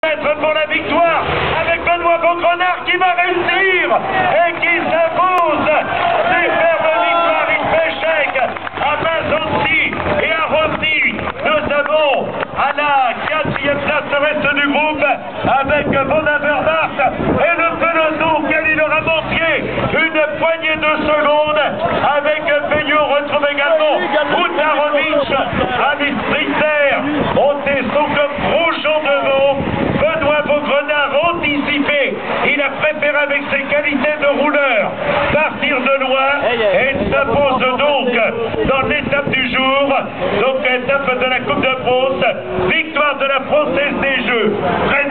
pour la victoire avec Benoît Beaugrenard qui va réussir et qui s'impose. Superbe victoire, il fait chèque à Mazonsi et à Rosny. Nous avons à la 4e place le reste du groupe avec Von Avermaet et le peloton auquel il aura manqué une poignée de secondes avec Peño. Retrouve également Utarovic, Alice Ritter, monté son comme Grosjean devant. Benoît Beaugrenard anticipé, il a préféré avec ses qualités de rouleur partir de loin et il s'impose donc dans l'étape du jour, donc étape de la Coupe de France, victoire de la Française des Jeux.